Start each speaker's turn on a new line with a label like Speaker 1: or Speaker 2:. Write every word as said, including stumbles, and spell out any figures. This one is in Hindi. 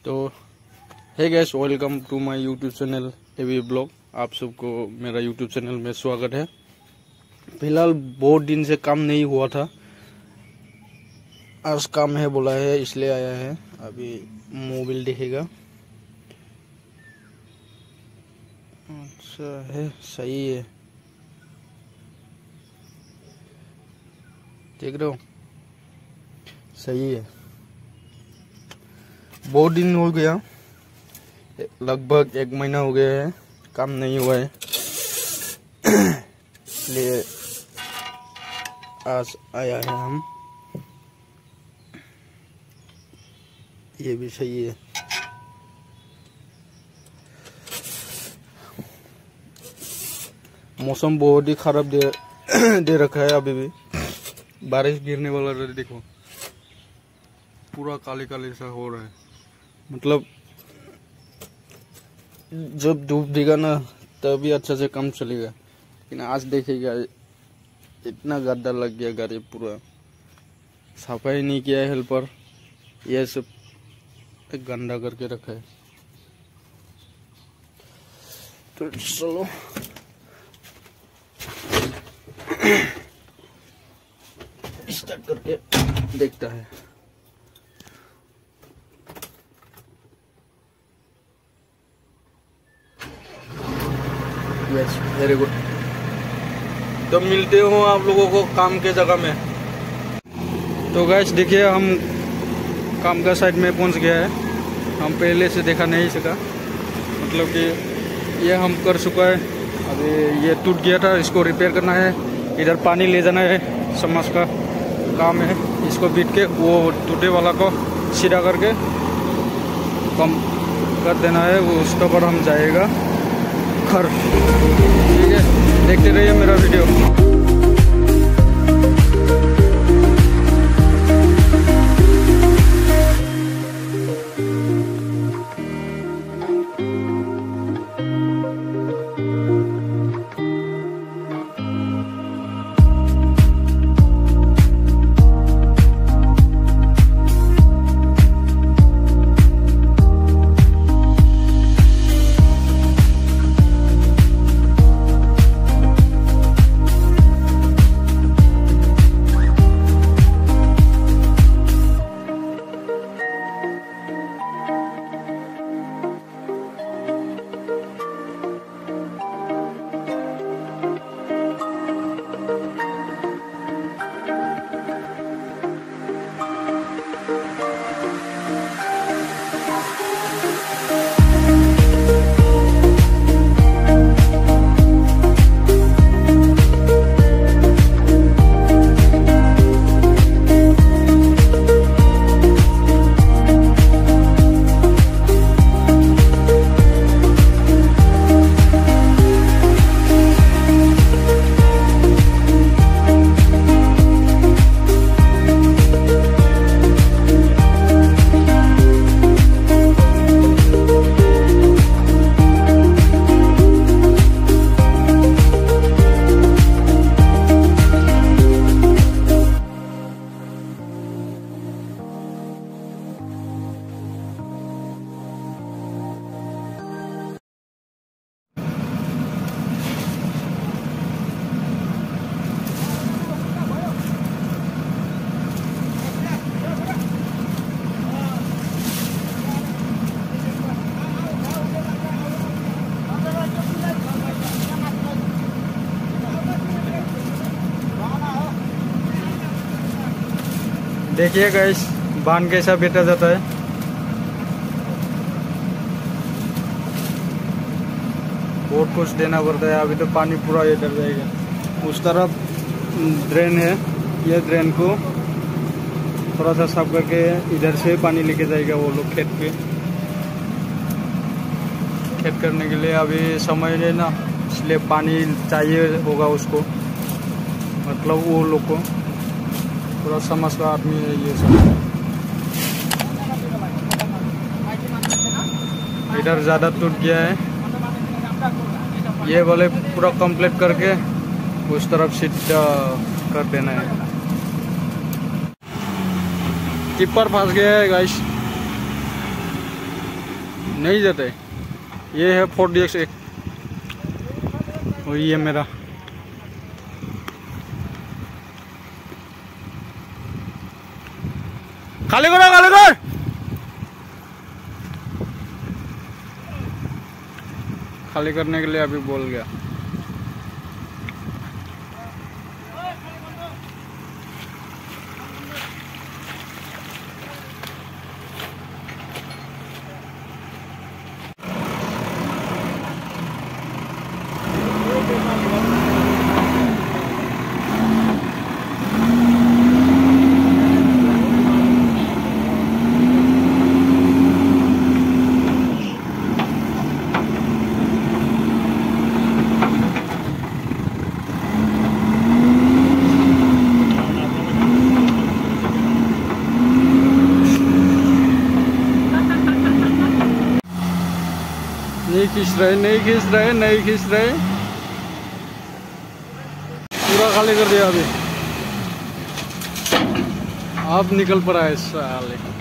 Speaker 1: तो hey guys, welcome to my YouTube channel AV blog. आप सबको मेरा यूट्यूब चैनल में स्वागत है। फिलहाल बहुत दिन से काम नहीं हुआ था, आज काम है बोला है इसलिए आया है। अभी मोबाइल देखेगा। अच्छा है, सही है, देख रहे हो, सही है। बहुत दिन हो गया, लगभग एक महीना हो गया है, काम नहीं हुआ है, इसलिए आज आया है हम। ये भी सही है। मौसम बहुत ही खराब दे दे रखा है। अभी भी बारिश गिरने वाला है, देखो पूरा काले काले सा हो रहा है। मतलब जब धूप देगा ना तभी अच्छा से काम चलेगा, लेकिन आज देखेगा इतना गड्ढा लग गया, गाड़ी पूरा सफाई नहीं किया है हेल्पर, ये सब गंदा करके रखा है। तो चलो स्टार्ट करके देखता है। Yes, very good. तो मिलते हो आप लोगों को काम के जगह में। तो गाइस देखिए, हम काम का साइड में पहुंच गया है। हम पहले से देखा नहीं सका, मतलब कि ये हम कर चुका है। अभी ये टूट गया था, इसको रिपेयर करना है। इधर पानी ले जाना है, समाज का काम है। इसको बीट के वो टूटे वाला को सीधा करके कम कर देना है, वो उसके पर हम जाएगा घर। ठीक है, देखते रहिए मेरा वीडियो। देखिए गाइस, बांध कैसा बेटा जाता है। बहुत कुछ देना पड़ता है। अभी तो पानी पूरा इधर जाएगा। उस तरफ ड्रेन है, ये ड्रेन को थोड़ा सा साफ करके इधर से पानी लेके जाएगा वो लोग खेत पे। खेत करने के लिए अभी समय है ना, इसलिए पानी चाहिए होगा उसको, मतलब वो लोग को। पूरा समाज का आदमी है ये सब। इधर ज़्यादा टूट गया है, ये वाले पूरा कंप्लीट करके उस तरफ सीधा कर देना है। टिप्पर फंस गया है गाइस। नहीं जाते। ये है फोर्ड डी एक्स एक, वही है मेरा। खाली करो खाली कर। खाली करने के लिए अभी बोल गया। नहीं खींच रहे नहीं खींच रहे नहीं खींच रहे पूरा खाली कर दिया अभी। आप निकल पर आए साले।